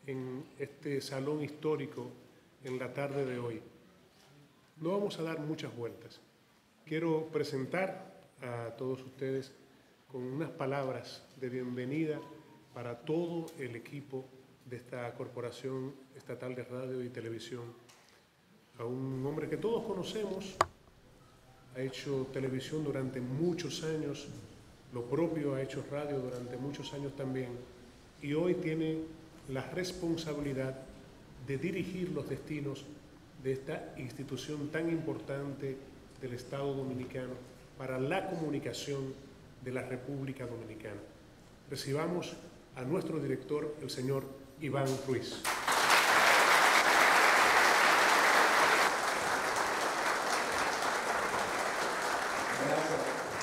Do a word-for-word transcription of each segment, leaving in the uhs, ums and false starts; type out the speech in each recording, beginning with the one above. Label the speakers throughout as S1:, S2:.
S1: en este salón histórico en la tarde de hoy. No vamos a dar muchas vueltas. Quiero presentar a todos ustedes con unas palabras de bienvenida para todo el equipo de esta Corporación Estatal de Radio y Televisión, a un hombre que todos conocemos, ha hecho televisión durante muchos años, lo propio, ha hecho radio durante muchos años también, y hoy tiene la responsabilidad de dirigir los destinos de esta institución tan importante del Estado Dominicano para la comunicación de la República Dominicana. Recibamos a nuestro director, el señor Iván Ruiz.
S2: Gracias.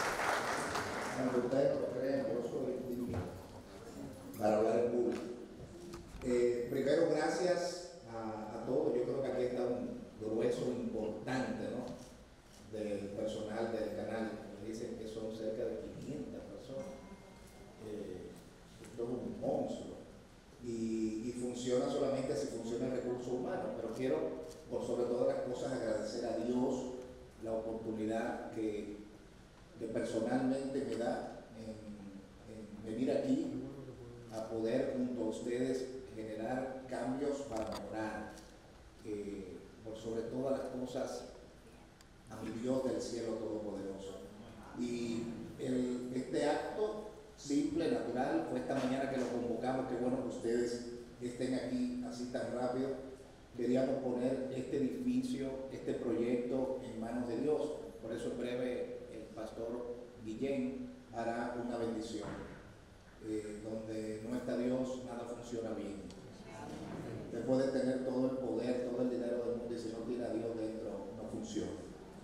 S2: Aunque ustedes lo crean, yo soy digno para hablar en público. Eh, primero, gracias a, a todos. Yo creo que aquí está un grueso importante, ¿no?, del personal del canal. Me dicen que son cerca de quinientas personas. Eh, esto es un monstruo. Y, y funciona solamente si funciona el recurso humano. Pero quiero, por sobre todas las cosas, agradecer a Dios la oportunidad que, que personalmente me da en, en venir aquí a poder junto a ustedes generar cambios para mejorar, eh, por sobre todas las cosas, a mi Dios del cielo todopoderoso. Y el, este acto simple, natural, fue esta mañana que lo convocamos. Qué bueno que ustedes estén aquí así tan rápido. Queríamos poner este edificio, este proyecto en manos de Dios. Por eso en breve el pastor Guillén hará una bendición. Eh, donde no está Dios, nada funciona bien. Usted puede tener todo el poder, todo el dinero del mundo, y si no tiene a Dios dentro, no funciona.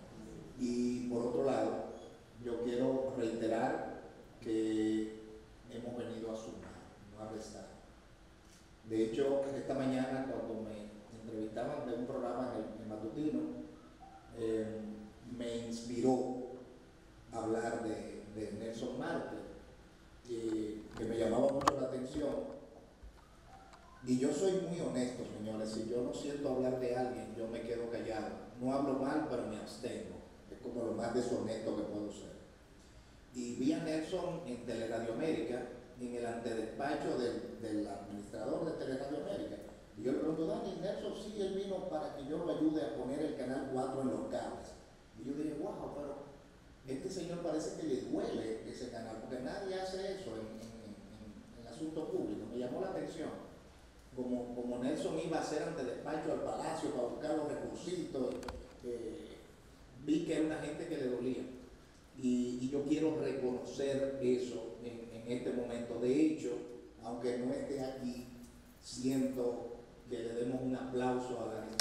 S2: Y por otro lado, yo quiero reiterar que hemos venido a sumar, no a restar. De hecho, esta mañana cuando me entrevistaban de un programa en el, en matutino, eh, me inspiró hablar de, de Nelson Marte, que, que me llamaba mucho la atención. Y yo soy muy honesto, señores. Si yo no siento hablar de alguien, yo me quedo callado. No hablo mal, pero me abstengo. Es como lo más deshonesto que puedo ser. Y vi a Nelson en Teleradio América, en el antedespacho del, del administrador de Teleradio América. Y yo le pregunto, Dani, Nelson sí, él vino para que yo lo ayude a poner el canal cuatro en los cables. Y yo dije, wow, pero este señor parece que le duele ese canal, porque nadie hace eso en, en, en, en asuntos públicos. Me llamó la atención. Como, como Nelson iba a hacer antedespacho al Palacio para buscar los recursitos, eh, vi que era una gente que le dolía. Y, y yo quiero reconocer eso en, en este momento. De hecho, aunque no esté aquí, siento que le demos un aplauso a la gente.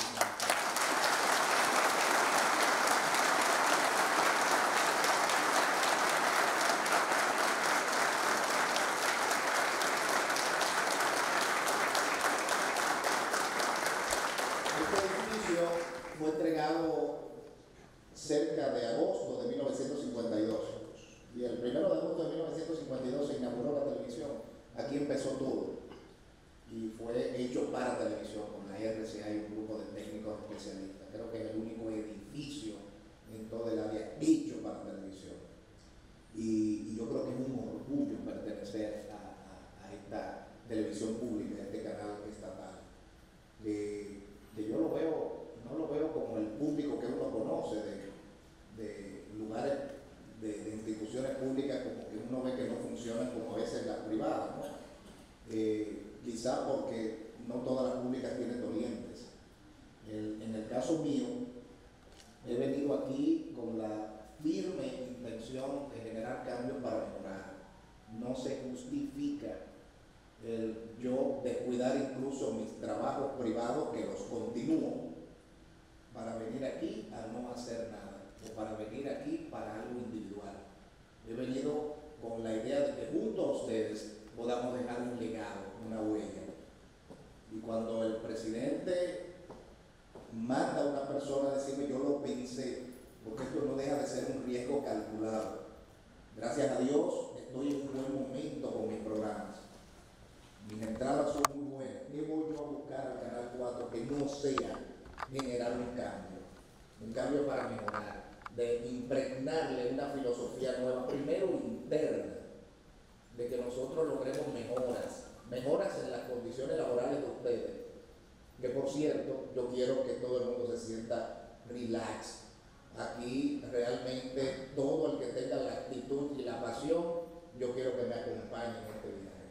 S2: Fue entregado cerca de agosto de mil novecientos cincuenta y dos, y el primero de agosto de mil novecientos cincuenta y dos se inauguró la televisión. Aquí empezó todo y fue hecho para televisión con la R C A y un grupo de técnicos especialistas. Creo que es el único edificio en todo el área hecho para televisión, y, y yo creo que es un orgullo pertenecer a, a, a esta televisión pública, a este canal estatal, que, que yo lo veo, no lo veo como el público que uno conoce de, de lugares, de, de instituciones públicas, como que uno ve que no funcionan como a veces las privadas, ¿no? Eh, quizá porque no todas las públicas tienen dolientes. El, en el caso mío, he venido aquí con la firme intención de generar cambios para mejorar. No se justifica el yo descuidar incluso mis trabajos privados, que los continúo, para venir aquí a no hacer nada, o para venir aquí para algo individual. He venido con la idea de que junto a ustedes podamos dejar un legado, una huella. Y cuando el presidente manda a una persona a decirme, yo lo pensé, porque esto no deja de ser un riesgo calculado. Gracias a Dios estoy en un buen momento con mis programas. Mis entradas son muy buenas. Llevo yo trabajo que no sea generar un cambio, un cambio para mejorar, de impregnarle una filosofía nueva, primero interna, de que nosotros logremos mejoras, mejoras en las condiciones laborales de ustedes, que por cierto, yo quiero que todo el mundo se sienta relax. Aquí realmente todo el que tenga la actitud y la pasión, yo quiero que me acompañe en este viaje.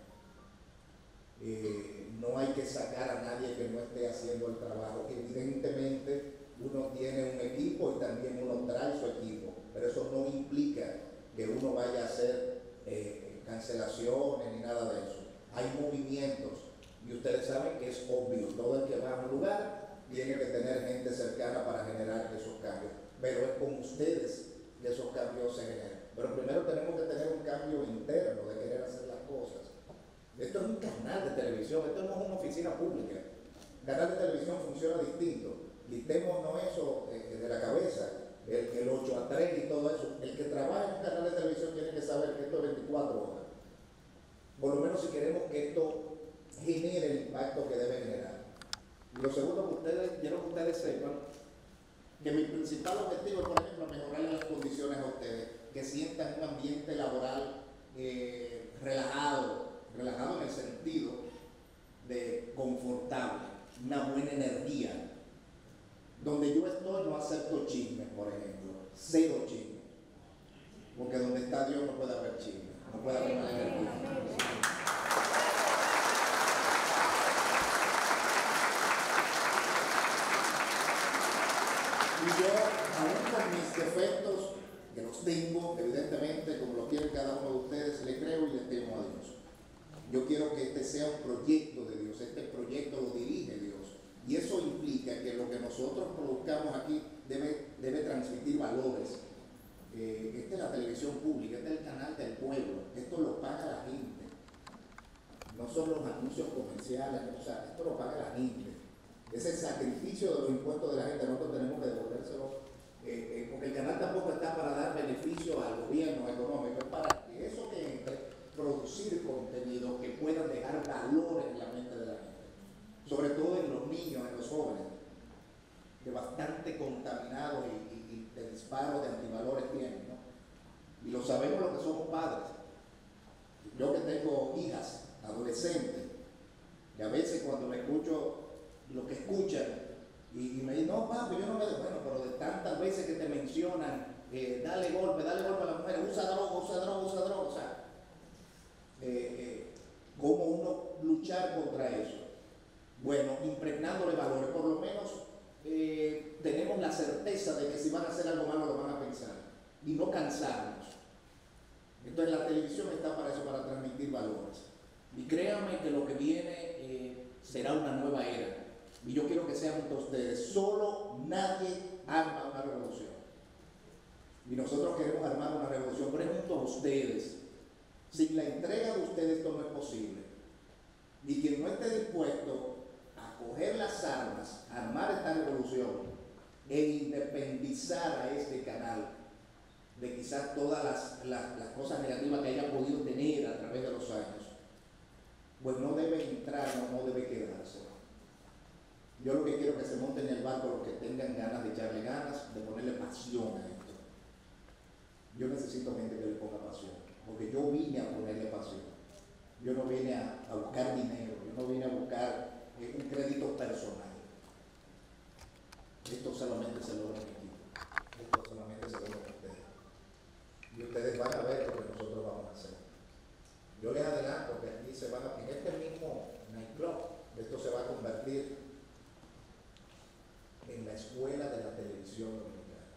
S2: Eh, no hay que sacar a nadie que no esté haciendo el trabajo. Evidentemente uno tiene un equipo y también uno trae su equipo, pero eso no implica que uno vaya a hacer eh, cancelaciones ni nada de eso. Hay movimientos y ustedes saben que es obvio, todo el que va a un lugar tiene que tener gente cercana para generar esos cambios, pero es con ustedes que esos cambios se generan. Pero primero tenemos que tener un cambio interno de querer hacer las cosas. Esto es un canal de televisión, esto no es una oficina pública. El canal de televisión funciona distinto. Quitémonos eso eh, de la cabeza, el, el ocho a tres y todo eso. El que trabaja en un canal de televisión tiene que saber que esto es veinticuatro horas. Por lo menos si queremos que esto genere el impacto que debe generar. Y lo segundo que ustedes, quiero que ustedes sepan, que mi principal objetivo es, por ejemplo, mejorarle las condiciones a ustedes, que sientan un ambiente laboral eh, relajado, relajado en el sentido de confortable, una buena energía. Donde yo estoy no acepto chismes, por ejemplo, cero chismes, porque donde está Dios no puede haber chismes, no puede haber mala energía. Y yo, aún con mis defectos, que los tengo, evidentemente, como lo quiere cada uno de ustedes, le creo y le temo a Dios. Yo quiero que este sea un proyecto de Dios, este proyecto lo dirige Dios. Y eso implica que lo que nosotros produzcamos aquí debe, debe transmitir valores. Eh, esta es la televisión pública, este es el canal del pueblo, esto lo paga la gente. No son los anuncios comerciales, o sea, esto lo paga la gente. Ese sacrificio de los impuestos de la gente, nosotros tenemos que devolvérselo, eh, eh, porque el canal tampoco está para dar beneficio al gobierno económico, es para que eso que entre, producir contenido que pueda dejar valor en la mente de la gente, sobre todo en los niños, en los jóvenes, que bastante contaminados y, y, y de disparos de antivalores tienen, ¿no? Y lo sabemos los que somos padres. Yo que tengo hijas, adolescentes, y a veces cuando me escucho lo que escuchan y, y me dicen, no papi, yo no me doy, bueno, pero de tantas veces que te mencionan, eh, dale golpe, dale golpe a la mujer, usa droga, usa droga, usa droga, o sea, eh, eh, ¿cómo uno luchar contra eso? Bueno, impregnándole valores, por lo menos eh, tenemos la certeza de que si van a hacer algo malo lo van a pensar y no cansarnos. Entonces la televisión está para eso, para transmitir valores. Y créanme que lo que viene eh, será una nueva era. Y yo quiero que sean junto a ustedes. Solo nadie arma una revolución. Y nosotros queremos armar una revolución, pero es junto a ustedes. Sin la entrega de ustedes esto no es posible. Y quien no esté dispuesto a coger las armas, a armar esta revolución e independizar a este canal de quizás todas las, las, las cosas negativas que haya podido tener a través de los años, pues no debe entrar, no, no debe quedarse. Yo lo que quiero es que se monten en el barco los que tengan ganas de echarle ganas, de ponerle pasión a esto. Yo necesito gente que le ponga pasión, porque yo vine a ponerle pasión. Yo no vine a, a buscar dinero, yo no vine a buscar eh, un crédito personal. Esto solamente se logra en equipo, esto solamente se logra en ustedes. Y ustedes van a ver lo que nosotros vamos a hacer. Yo les adelanto que aquí se van a, en este mismo nightclub, esto se va a convertir en la escuela de la televisión dominicana.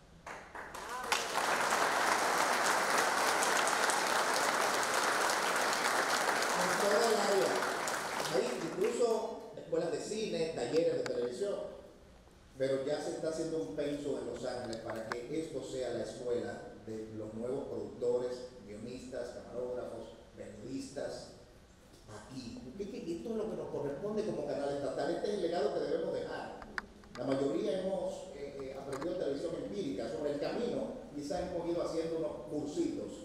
S2: En toda el área. Hay incluso escuelas de cine, talleres de televisión, pero ya se está haciendo un penso en Los Ángeles para que esto sea la escuela de los nuevos productores, guionistas, camarógrafos, periodistas, aquí. Y esto es lo que nos corresponde como canal estatal. Este es el legado que debemos dejar. La mayoría hemos eh, eh, aprendido televisión empírica. Sobre el camino, quizás hemos ido haciendo unos cursitos.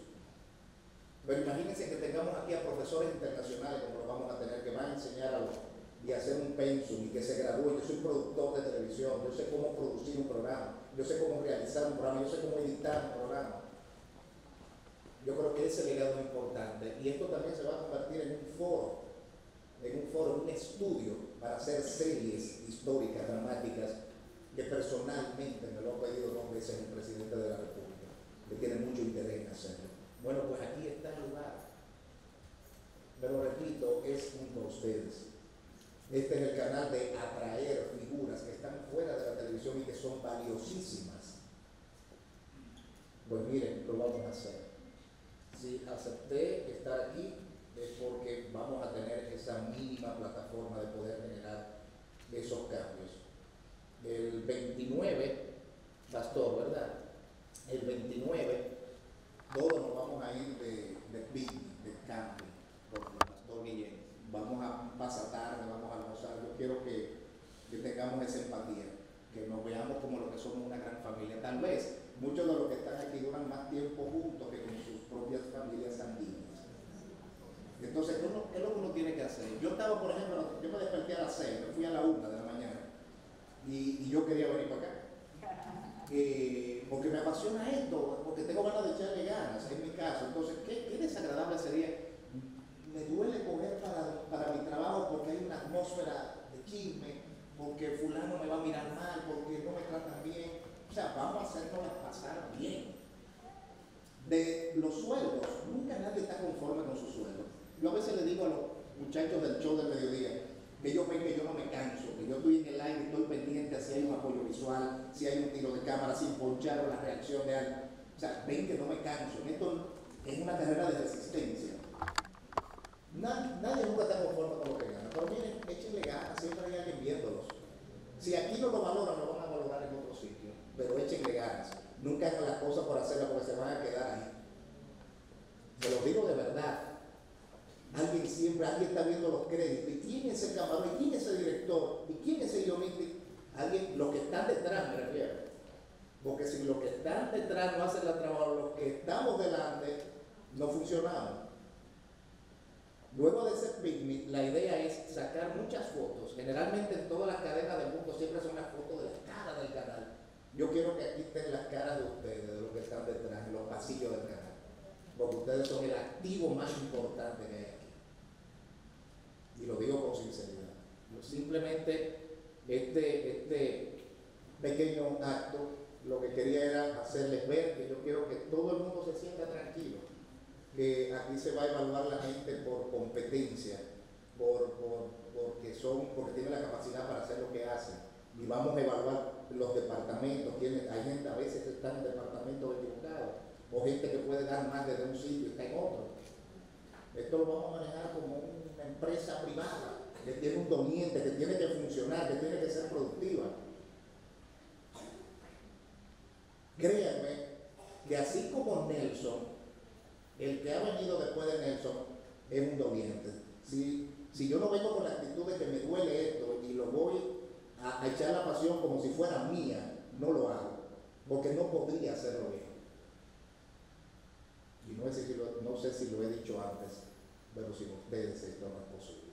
S2: Pero imagínense que tengamos aquí a profesores internacionales, como lo vamos a tener, que van a enseñar a los, y hacer un pensum y que se gradúe. Yo soy productor de televisión, yo sé cómo producir un programa, yo sé cómo realizar un programa, yo sé cómo editar un programa. Yo creo que ese legado es importante y esto también se va a convertir en un foro, en un foro, en un estudio para hacer series históricas, dramáticas, que personalmente me lo ha pedido dos veces el presidente de la República, que tiene mucho interés en hacerlo. Bueno, pues aquí está el lugar. Pero repito, es junto a ustedes. Este es el canal de atraer figuras que están fuera de la televisión y que son valiosísimas. Pues miren, lo vamos a hacer. Si acepté estar aquí es porque vamos a tener esa mínima plataforma de poder generar esos cambios. El veintinueve, Pastor, ¿verdad? El veintinueve, todos nos vamos a ir de, de picnic, de camping, con el Pastor Guillén. Vamos a pasar tarde, vamos a almorzar. Yo quiero que, que tengamos esa empatía, que nos veamos como lo que somos una gran familia. Tal vez muchos de los que están aquí duran más tiempo juntos que con sus propias familias sanguíneas. Entonces, ¿qué es lo, qué es lo que uno tiene que hacer? Yo estaba, por ejemplo, yo me desperté a las seis, me fui a la una de la mañana y, y yo quería venir para acá. Eh, porque me apasiona esto, porque tengo ganas de echarle ganas, en mi caso. Entonces, ¿qué, qué desagradable sería? Me duele coger para, para mi trabajo porque hay una atmósfera de chisme, porque fulano me va a mirar mal, porque no me tratan bien. O sea, vamos a hacernos pasar bien. De los sueldos, nunca nadie está conforme con su sueldo. Yo a veces le digo a los muchachos del show del mediodía que ellos ven que yo no me canso, que yo estoy en el aire, estoy pendiente si hay un apoyo visual, si hay un tiro de cámara, si poncharon la reacción de algo. O sea, ven que no me canso. Esto es una carrera de resistencia. Nadie, nadie nunca está conforme con lo que gana. Pero miren, échenle ganas, siempre hay alguien viéndolos. Si aquí no lo valoran, lo van a valorar en otro sitio. Pero échenle ganas. Nunca hagan las cosas por hacerlas porque se van a quedar ahí. Se lo digo de verdad. Alguien siempre, alguien está viendo los créditos. ¿Y quién es el camarón? ¿Y quién es el director? ¿Y quién es el guionista? Alguien, los que están detrás me refiero. Porque si los que están detrás no hacen la trabajo, los que estamos delante no funcionamos. Luego de ese picnic, la idea es sacar muchas fotos. Generalmente en todas las cadenas del mundo siempre son las fotos de la cara del canal. Yo quiero que aquí estén las caras de ustedes, de los que están detrás, en los pasillos del canal. Porque ustedes son el activo más importante que hay aquí. Y lo digo con sinceridad. Simplemente este, este pequeño acto, lo que quería era hacerles ver que yo quiero que todo el mundo se sienta tranquilo. Que aquí se va a evaluar la gente por competencia, por, por, porque, son, porque tienen la capacidad para hacer lo que hacen. Y vamos a evaluar los departamentos. Tienen, hay gente a veces que está en departamentos equivocados, o gente que puede dar más desde un sitio y está en otro. Esto lo vamos a manejar como una empresa privada, que tiene un doliente, que tiene que funcionar, que tiene que ser productiva. Créanme que así como Nelson, el que ha venido después de Nelson es un doliente. Si, si yo no vengo con la actitud de que me duele esto y lo voy a, a echar la pasión como si fuera mía, no lo hago, porque no podría hacerlo bien. Y no sé si lo, no sé si lo he dicho antes, pero sin ustedes esto no es posible.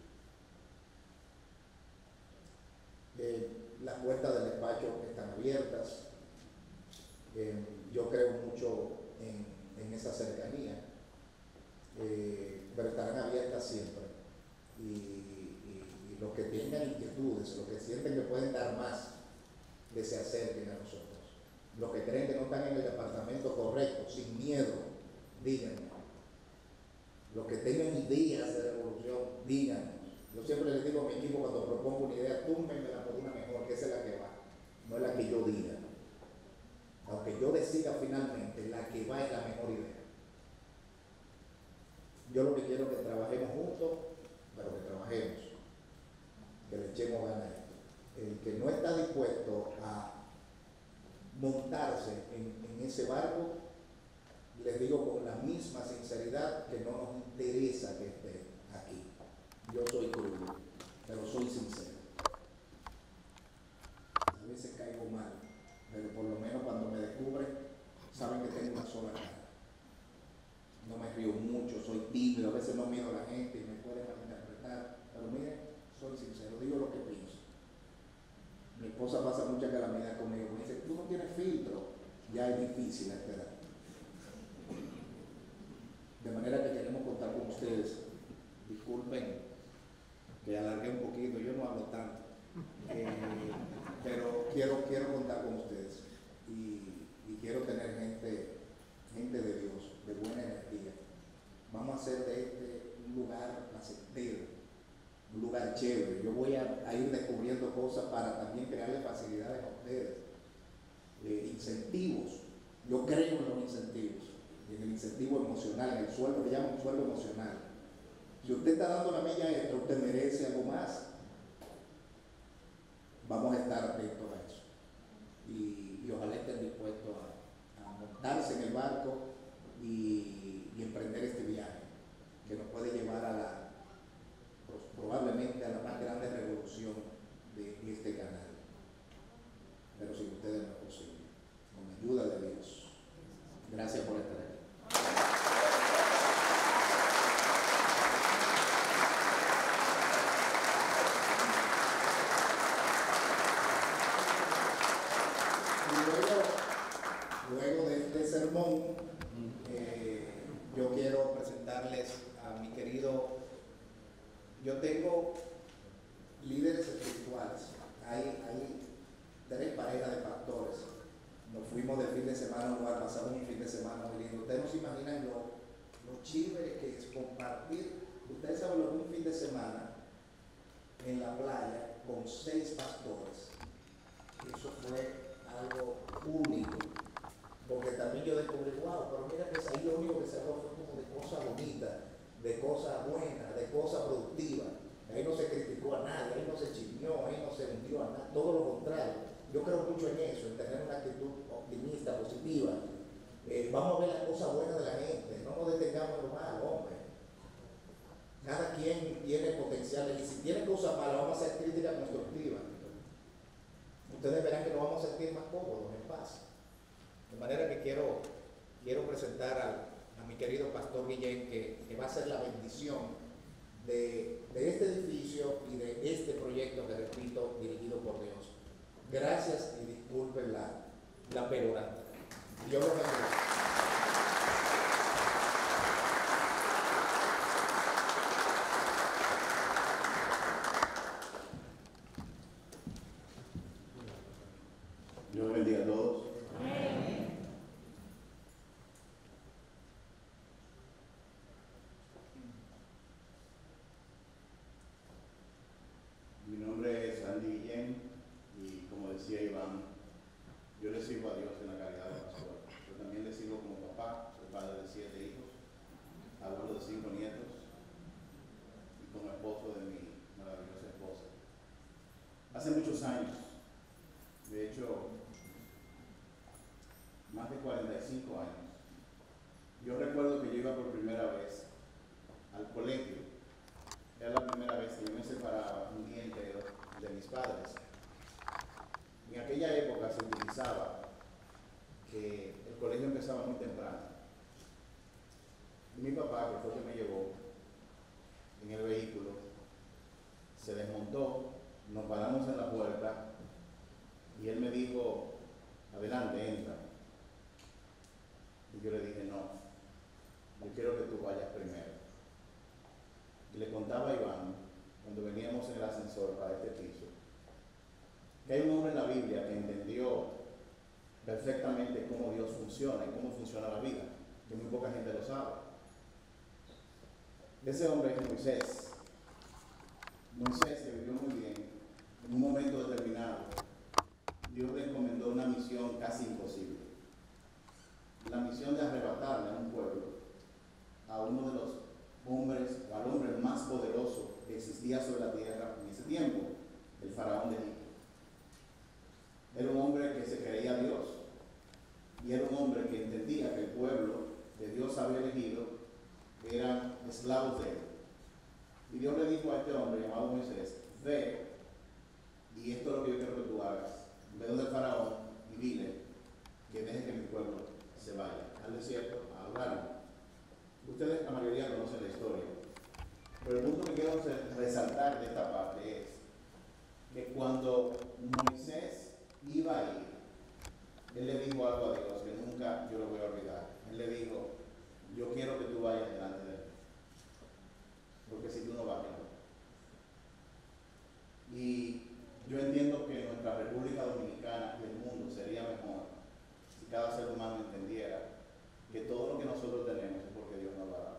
S2: Eh, las puertas del despacho están abiertas. Eh, yo creo mucho en, en esa cercanía. Eh, pero estarán abiertas siempre y, y, y los que tengan inquietudes, los que sienten que pueden dar más, que se acerquen a nosotros. Los que creen que no están en el departamento correcto, sin miedo, díganme. Los que tengan ideas de revolución, díganme. Yo siempre les digo a mi equipo cuando propongo una idea, túmbenmela por una mejor, que esa es la que va, no es la que yo diga. Aunque yo decida finalmente, la que va es la mejor idea. Yo lo que quiero es que trabajemos juntos, pero que trabajemos, que le echemos ganas a esto. El que no está dispuesto a montarse en, en ese barco, les digo con la misma sinceridad que no nos interesa que esté aquí. Yo soy crudo, pero soy sincero. A veces caigo mal, pero por lo menos cuando me descubren, saben que tengo una sola cara. No me río mucho, soy tímido, a veces no miro a la gente y me pueden malinterpretar, pero miren, soy sincero, digo lo que pienso. esposa pasa mucha calamidad conmigo. Me dice, tú no tienes filtro. Ya es difícil esperar. De manera que queremos contar con ustedes. Disculpen que alargué un poquito, yo no hablo tanto. Eh, pero quiero, quiero contar con ustedes. Y, y quiero tener gente, gente de Dios, de buena energía. Vamos a hacer de este un lugar placentero, un lugar chévere. Yo voy a, a ir descubriendo cosas para también crearle facilidades a ustedes. Eh, incentivos. Yo creo en los incentivos, en el incentivo emocional, en el sueldo, que llaman sueldo emocional. Si usted está dando la milla extra, usted merece algo más. Vamos a estar atentos a eso. Y, y ojalá estén dispuestos a, a montarse en el barco y, y emprender este viaje, que nos puede llevar a la, pues, probablemente a la más grande revolución de este canal. Pero sin ustedes no es posible. Con la ayuda de Dios. Gracias por estar aquí. Y luego, luego de este sermón, eh, yo quiero presentarles a mi querido. Yo tengo líderes espirituales. Hay, hay tres parejas de pastores. Nos fuimos de fin de semana a un lugar, pasamos un fin de semana muy lindo. Ustedes no se imaginan lo, lo chévere que es compartir. Ustedes saben lo que es un fin de semana en la playa con seis pastores. Eso fue algo único. Porque también yo descubrí, wow, pero mira que ahí lo único que se habló fue como de cosas bonitas, de cosas buenas, de cosas productivas. Ahí no se criticó a nadie, ahí no se chismeó, ahí no se hundió a nadie, todo lo contrario. Yo creo mucho en eso, en tener una actitud optimista, positiva. Eh, vamos a ver las cosas buenas de la gente, no nos detengamos en lo malo, hombre. Cada quien tiene potenciales y si tiene cosas malas, vamos a hacer críticas constructivas. Ustedes verán que nos vamos a sentir más cómodos, en paz. De manera que quiero, quiero presentar a, a mi querido pastor Guillén, que, que va a ser la bendición de, de este edificio y de este proyecto que, repito, dirigido por Dios. Gracias y disculpen la, la perorata. Dios los bendiga.
S3: Dios bendiga a todos.
S4: Amén.
S3: Mi nombre es Andy Guillén y como decía Iván, yo le sirvo a Dios en la calidad de pastor. Yo también le sirvo como papá, soy padre de siete hijos, abuelo de cinco nietos y como esposo de mi maravillosa esposa. Hace muchos años, de hecho, más de cuarenta y cinco años, yo recuerdo que yo iba por primera vez al colegio. Era la primera vez que yo me separaba un día entero de mis padres. En aquella época se utilizaba que el colegio empezaba muy temprano. Y mi papá, que fue el que me llevó en el vehículo, se desmontó, nos paramos en la puerta y él me dijo, adelante, entra. Y yo le dije, no, yo quiero que tú vayas primero. Y le contaba a Iván, cuando veníamos en el ascensor para este piso, que hay un hombre en la Biblia que entendió perfectamente cómo Dios funciona y cómo funciona la vida, que muy poca gente lo sabe. Ese hombre es Moisés. Moisés, que vivió muy bien, en un momento determinado, Dios le encomendó una misión casi imposible. La misión de arrebatarle a un pueblo, a uno de los hombres, o al hombre más poderoso que existía sobre la tierra en ese tiempo, el faraón de Egipto. Era un hombre que se creía Dios y era un hombre que entendía que el pueblo que Dios había elegido eran esclavos de él. Y Dios le dijo a este hombre llamado Moisés, ve, y esto es lo que yo quiero que tú hagas, ve donde el faraón y dile que deje que mi pueblo se vaya al desierto a adorar. Ustedes, la mayoría, conocen la historia, pero el punto que quiero resaltar de esta parte es que cuando Moisés iba a ir, él le dijo algo a Dios que nunca yo lo voy a olvidar. Él le dijo, yo quiero que tú vayas delante de mí, porque si tú no vas, yo no. Y yo entiendo que nuestra República Dominicana y el mundo sería mejor si cada ser humano entendiera que todo lo que nosotros tenemos es porque Dios nos lo ha dado.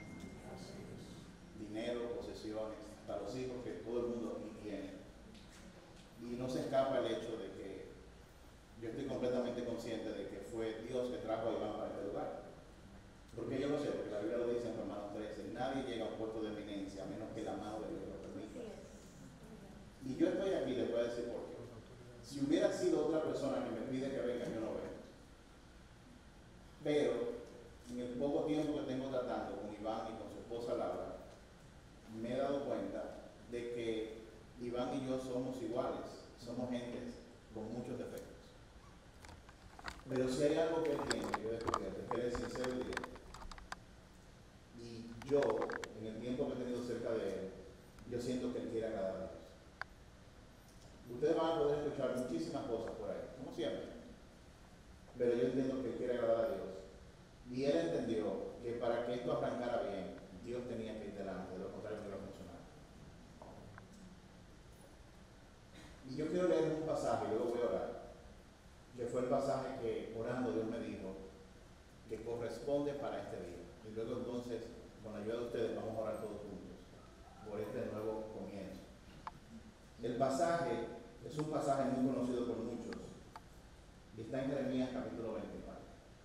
S3: Dinero, posesiones, hasta los hijos que todo el mundo tiene. Y no se escapa el hecho de que yo estoy completamente consciente de que fue Dios que trajo a Iván para este lugar. Porque yo lo sé, porque la Biblia lo dice en Romanos trece, nadie llega a un puerto de eminencia a menos que la mano de Dios lo permita. Y yo estoy aquí, les voy a decir por qué. Si hubiera sido otra persona que me pide que venga, yo no vengo. Pero en el poco tiempo que tengo tratando con Iván y con su esposa Laura, me he dado cuenta de que Iván y yo somos iguales, somos gentes con muchos defectos. Pero si hay algo que él tiene, yo he descubierto, es que él es sincero y directo. Y yo, en el tiempo que he tenido cerca de él, yo siento que él quiere agradar a Dios. Ustedes van a poder escuchar muchísimas cosas por ahí, como siempre. Pero yo entiendo que él quiere agradar a Dios. Y él entendió que para que esto arrancara bien, Dios tenía que ir delante, de lo contrario no iba a funcionar. Y yo quiero leer un pasaje, y luego voy a orar, que fue el pasaje que orando Dios me dijo que corresponde para este día. Y luego entonces, con la ayuda de ustedes, vamos a orar todos juntos por este nuevo comienzo. El pasaje es un pasaje muy conocido por muchos y está en Jeremías capítulo veinticuatro.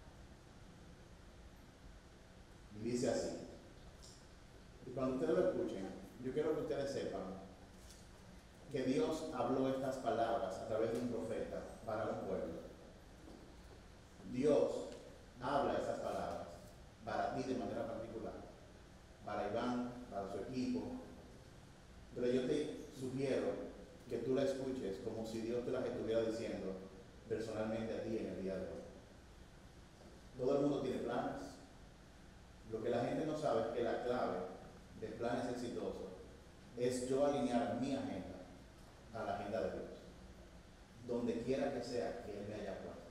S3: Y dice así. Y cuando ustedes lo escuchen, yo quiero que ustedes sepan que Dios habló estas palabras a través de un profeta para un pueblo. Dios habla estas palabras para ti de manera particular, para Iván, para su equipo. Pero yo te sugiero que tú la escuches como si Dios te las estuviera diciendo personalmente a ti en el día de hoy. Todo el mundo tiene planes. Lo que la gente no sabe es que la clave de planes exitosos es yo alinear mi agenda a la agenda de Dios, donde quiera que sea que Él me haya puesto.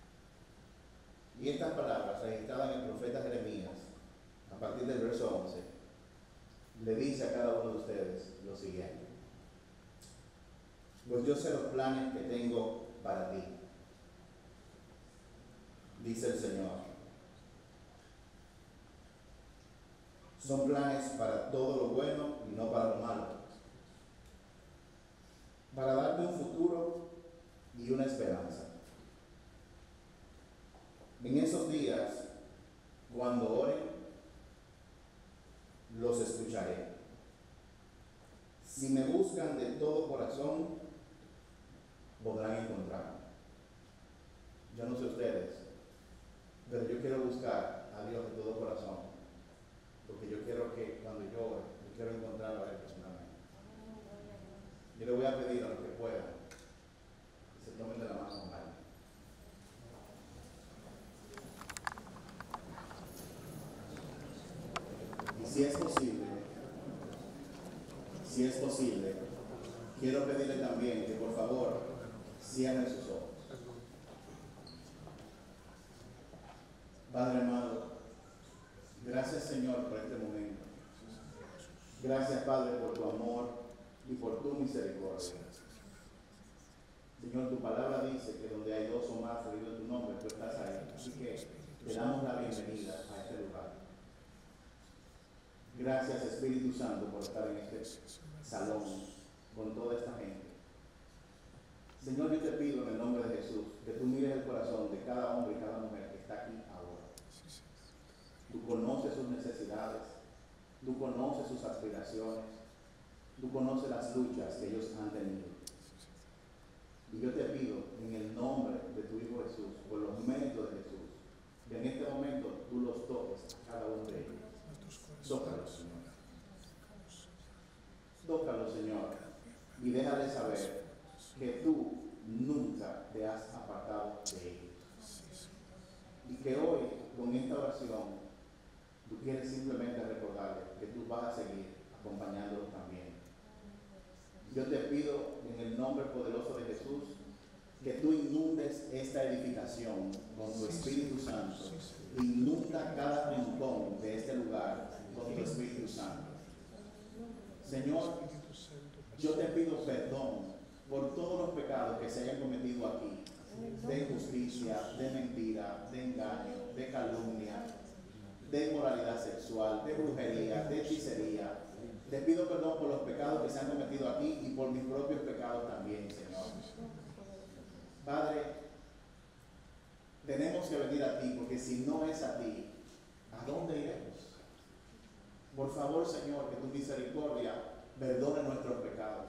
S3: Y estas palabras, registradas en el profeta Jeremías, a partir del verso once, le dice a cada uno de ustedes lo siguiente. Pues yo sé los planes que tengo para ti, dice el Señor. Son planes para todo lo bueno y no para lo malo, para darte un futuro y una esperanza. En esos días, cuando oren, los escucharé. Si me buscan de todo corazón, podrán encontrarme. Yo no sé ustedes, pero yo quiero buscar a Dios de todo corazón, porque yo quiero que cuando yo ore, yo quiero encontrarlo a Él personalmente. Yo le voy a pedir a los que puedan que se tomen de la mano con Él. Y si es posible, si es posible, quiero pedirle también que por favor cierren sus ojos. Padre amado, gracias Señor por este momento. Gracias Padre por tu amor y por tu misericordia. Señor, tu palabra dice que donde hay dos o más reunidos en tu nombre, tú estás ahí. Así que te damos la bienvenida a este lugar. Gracias Espíritu Santo por estar en este salón con toda esta gente. Señor, yo te pido en el nombre de Jesús que tú mires el corazón de cada hombre y cada mujer que está aquí ahora. Tú conoces sus necesidades, tú conoces sus aspiraciones, tú conoces las luchas que ellos han tenido. Y yo te pido en el nombre de tu Hijo Jesús, por los méritos de Jesús, que en este momento tú los toques a cada uno de ellos. Tócalos, Señor. Tócalos, Señor, y déjale saber que tú nunca te has apartado de ellos. Y que hoy, con esta oración, tú quieres simplemente recordarles que tú vas a seguir acompañándolos también. Yo te pido en el nombre inundes esta edificación con tu Espíritu Santo. Inunda cada rincón de este lugar con tu Espíritu Santo. Señor, yo te pido perdón por todos los pecados que se hayan cometido aquí, de injusticia, de mentira, de engaño, de calumnia, de inmoralidad sexual, de brujería, de hechicería. Te pido perdón por los pecados que se han cometido aquí y por mis propios pecados también, Señor. Padre, tenemos que venir a ti, porque si no es a ti, ¿a dónde iremos? Por favor, Señor, que tu misericordia perdone nuestros pecados.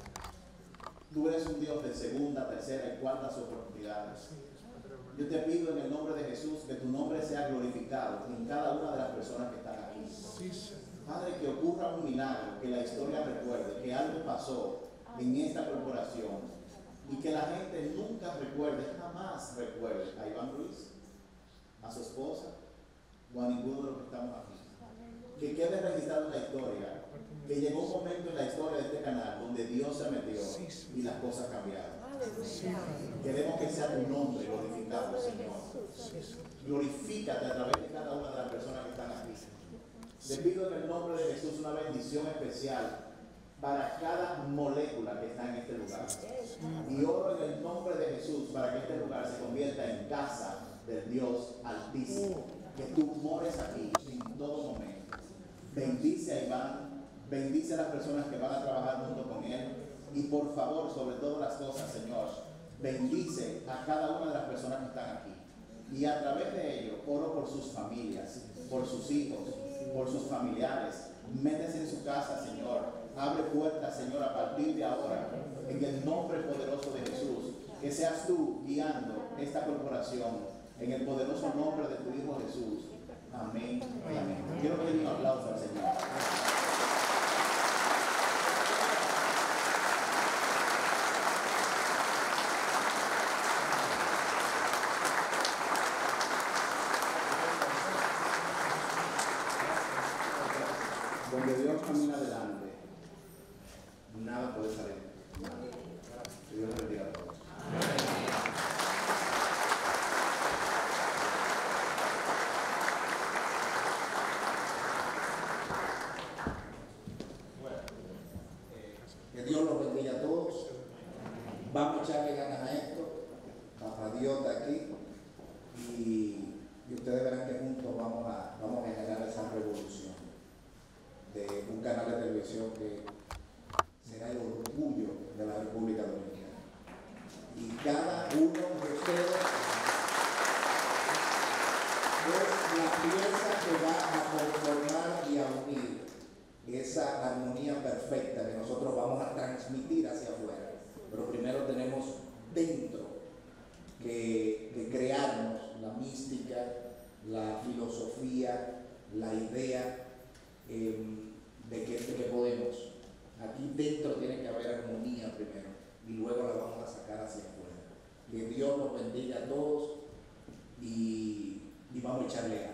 S3: Tú eres un Dios de segunda, tercera y cuartas oportunidades. Yo te pido en el nombre de Jesús que tu nombre sea glorificado en cada una de las personas que están aquí. Padre, que ocurra un milagro, que la historia recuerde que algo pasó en esta corporación y que la gente nunca recuerde, jamás recuerde a Iván Ruiz, a su esposa o a ninguno de los que estamos aquí. Que quede registrado en la historia que llegó un momento en la historia de este canal donde Dios se metió y las cosas cambiaron. Queremos que sea tu nombre glorificado, Señor. Glorifícate a través de cada una de las personas que están aquí. Te pido en el nombre de Jesús una bendición especial para cada molécula que está en este lugar. Y oro en el nombre de Jesús para que este lugar se convierta en casa del Dios Altísimo. Que tú mores aquí en todo momento. Bendice a Iván, bendice a las personas que van a trabajar junto con él. Y por favor, sobre todas las cosas, Señor, bendice a cada una de las personas que están aquí. Y a través de ello, oro por sus familias, por sus hijos, por sus familiares. Métese en su casa, Señor. Abre puertas, Señor, a partir de ahora. En el nombre poderoso de Jesús. Que seas tú guiando esta corporación. En el poderoso nombre de tu Hijo Jesús. Amén y amén. Quiero pedir un aplauso al Señor. Donde Dios camina adelante, nada puede salir. Dios les bendiga a todos.
S2: Que Dios los bendiga a todos. Vamos a echarle ganas a esto. Papá Dios de aquí. Y, y ustedes verán que juntos vamos a, vamos a generar esa revolución de un canal de televisión que será el orgullo de la República Dominicana. Y cada uno de ustedes es la pieza que va a conformar y a unir esa armonía perfecta que nosotros vamos a transmitir hacia afuera. Pero primero tenemos dentro que, que crearnos la mística, la filosofía, la idea eh, de, que, de que podemos. Aquí dentro tiene que haber armonía primero y luego la vamos a sacar hacia afuera. Que Dios nos bendiga a todos y, y vamos a echarle ganas.